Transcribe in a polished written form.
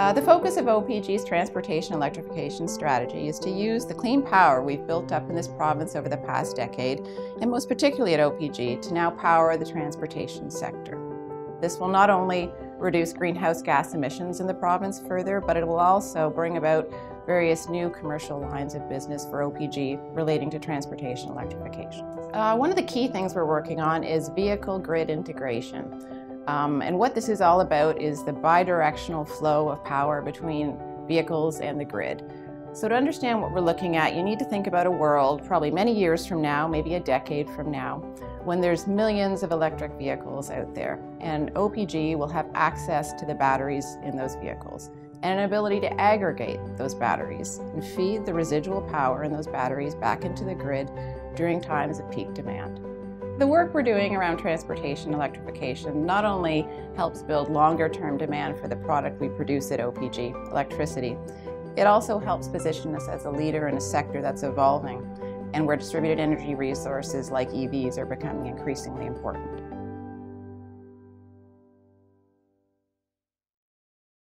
The focus of OPG's transportation electrification strategy is to use the clean power we've built up in this province over the past decade, and most particularly at OPG, to now power the transportation sector. This will not only reduce greenhouse gas emissions in the province further, but it will also bring about various new commercial lines of business for OPG relating to transportation electrification. One of the key things we're working on is vehicle grid integration. And what this is all about is the bidirectional flow of power between vehicles and the grid. So to understand what we're looking at, you need to think about a world probably many years from now, maybe a decade from now, when there's millions of electric vehicles out there, and OPG will have access to the batteries in those vehicles and an ability to aggregate those batteries and feed the residual power in those batteries back into the grid during times of peak demand. The work we're doing around transportation electrification not only helps build longer-term demand for the product we produce at OPG, electricity, it also helps position us as a leader in a sector that's evolving and where distributed energy resources like EVs are becoming increasingly important.